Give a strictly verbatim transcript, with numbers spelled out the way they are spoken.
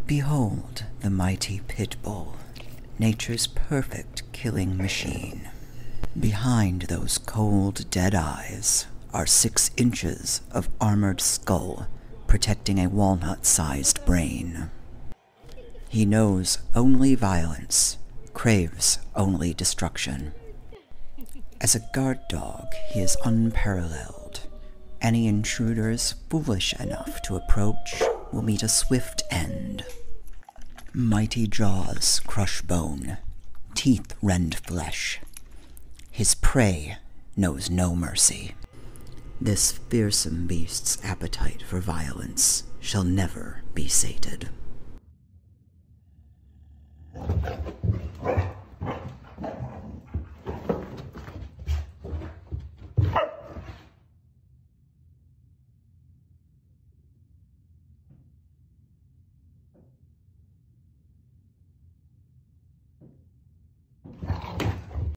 Behold the mighty pit bull, nature's perfect killing machine. Behind those cold, dead eyes are six inches of armored skull protecting a walnut-sized brain. He knows only violence, craves only destruction. As a guard dog, he is unparalleled. Any intruders foolish enough to approach will meet a swift end. Mighty jaws crush bone, teeth rend flesh. His prey knows no mercy. This fearsome beast's appetite for violence shall never be sated.